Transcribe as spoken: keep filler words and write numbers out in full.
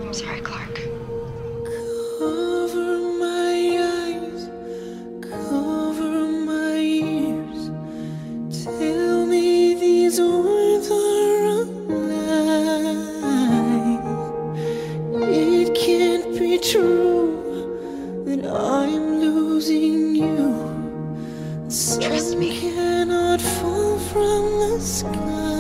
I'm sorry, Clark. Cover my eyes, cover my ears. Tell me these words are a lie. It can't be true that I'm losing you. Trust me. Cannot fall from the sky.